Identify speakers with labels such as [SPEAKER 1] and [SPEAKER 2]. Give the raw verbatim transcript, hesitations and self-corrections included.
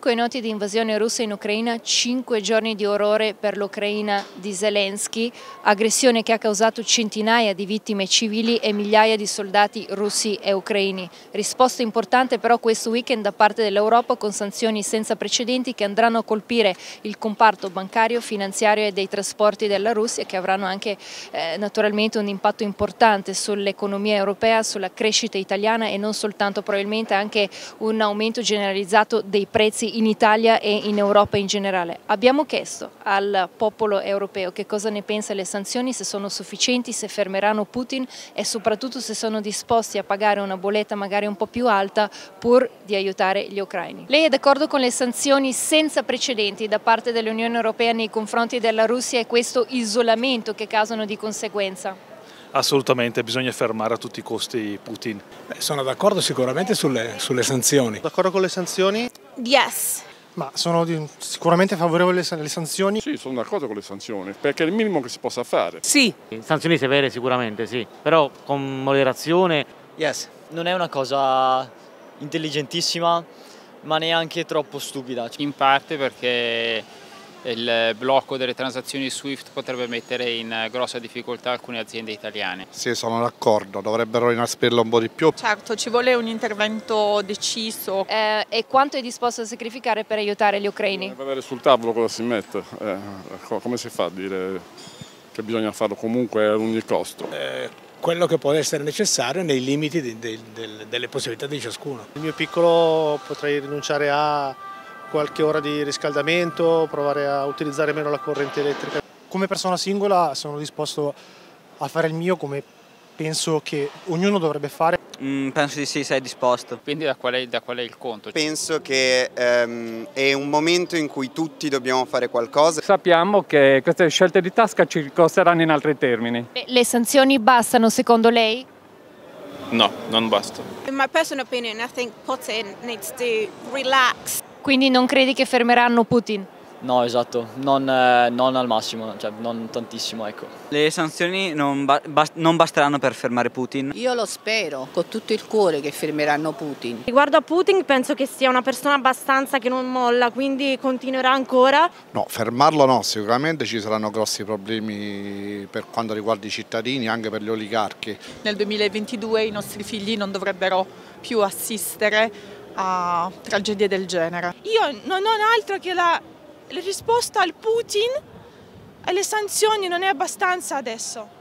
[SPEAKER 1] cinque noti di invasione russa in Ucraina, cinque giorni di orrore per l'Ucraina di Zelensky, aggressione che ha causato centinaia di vittime civili e migliaia di soldati russi e ucraini. Risposta importante però questo weekend da parte dell'Europa con sanzioni senza precedenti che andranno a colpire il comparto bancario, finanziario e dei trasporti della Russia, che avranno anche eh, naturalmente un impatto importante sull'economia europea, sulla crescita italiana e non soltanto, probabilmente anche un aumento generalizzato dei prezzi in Italia e in Europa in generale. Abbiamo chiesto al popolo europeo che cosa ne pensa delle sanzioni, se sono sufficienti, se fermeranno Putin e soprattutto se sono disposti a pagare una bolletta magari un po' più alta pur di aiutare gli ucraini. Lei è d'accordo con le sanzioni senza precedenti da parte dell'Unione Europea nei confronti della Russia e questo isolamento che causano di conseguenza?
[SPEAKER 2] Assolutamente, bisogna fermare a tutti i costi Putin.
[SPEAKER 3] Beh, sono d'accordo sicuramente sulle, sulle sanzioni.
[SPEAKER 4] D'accordo con le sanzioni?
[SPEAKER 5] Yes.
[SPEAKER 4] Ma sono di, sicuramente favorevoli alle sanzioni?
[SPEAKER 6] Sì, sono d'accordo con le sanzioni, perché è il minimo che si possa fare.
[SPEAKER 5] Sì.
[SPEAKER 7] Sanzioni severe sicuramente, sì, però con moderazione.
[SPEAKER 8] Yes. Non è una cosa intelligentissima, ma neanche troppo stupida.
[SPEAKER 9] In parte perché il blocco delle transazioni SWIFT potrebbe mettere in grossa difficoltà alcune aziende italiane.
[SPEAKER 10] Sì, sono d'accordo, dovrebbero inasprirlo un po' di più.
[SPEAKER 5] Certo, ci vuole un intervento deciso.
[SPEAKER 1] Eh, e quanto è disposto a sacrificare per aiutare gli ucraini?
[SPEAKER 6] Per vedere sul tavolo cosa si mette, eh, come si fa a dire che bisogna farlo comunque ad ogni costo?
[SPEAKER 3] Eh, quello che può essere necessario nei limiti de, de, de, delle possibilità di ciascuno.
[SPEAKER 4] Il mio piccolo potrei rinunciare a qualche ora di riscaldamento, provare a utilizzare meno la corrente elettrica. Come persona singola sono disposto a fare il mio come penso che ognuno dovrebbe fare.
[SPEAKER 8] Mm, penso di sì, sei disposto.
[SPEAKER 9] Quindi da qual è, da qual è il conto?
[SPEAKER 11] Penso che ehm, è un momento in cui tutti dobbiamo fare qualcosa.
[SPEAKER 12] Sappiamo che queste scelte di tasca ci costeranno in altri termini.
[SPEAKER 1] Le sanzioni bastano secondo lei?
[SPEAKER 2] No, non basta.
[SPEAKER 5] In my personal opinion, I think Putin needs to relax.
[SPEAKER 1] Quindi non credi che fermeranno Putin?
[SPEAKER 8] No, esatto, non, eh, non al massimo, cioè non tantissimo, ecco. Le sanzioni non, ba bast non basteranno per fermare Putin?
[SPEAKER 13] Io lo spero, con tutto il cuore, che fermeranno Putin.
[SPEAKER 14] Riguardo a Putin penso che sia una persona abbastanza che non molla, quindi continuerà ancora.
[SPEAKER 10] No, fermarlo no, sicuramente ci saranno grossi problemi per quanto riguarda i cittadini, anche per gli oligarchi.
[SPEAKER 5] Nel duemilaventidue i nostri figli non dovrebbero più assistere a tragedie del genere.
[SPEAKER 14] Io non ho altro che la... La risposta al Putin e alle sanzioni non è abbastanza adesso.